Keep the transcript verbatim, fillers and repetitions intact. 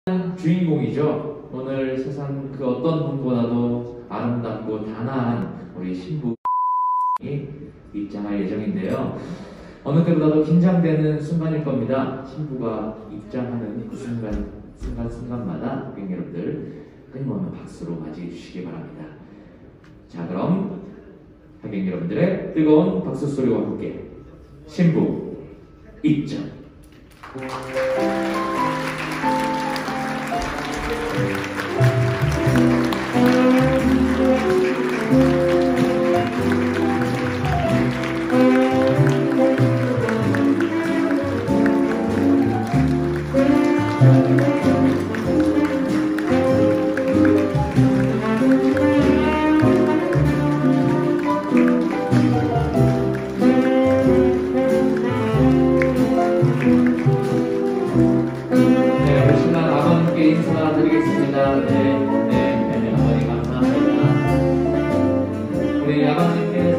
주인공이죠. 오늘 세상 그 어떤 분보다도 아름답고 단아한 우리 신부이 입장할 예정인데요. 어느 때보다도 긴장되는 순간일 겁니다. 신부가 입장하는 그 순간, 순간, 순간마다 고객 여러분들 끊임없는 박수로 맞이해 주시기 바랍니다. 자, 그럼 고객 여러분들의 뜨거운 박수 소리와 함께 신부 입장. 인사드리겠습니다. 네, 네, 네, 어머니 감사합니다. 우리 아버님께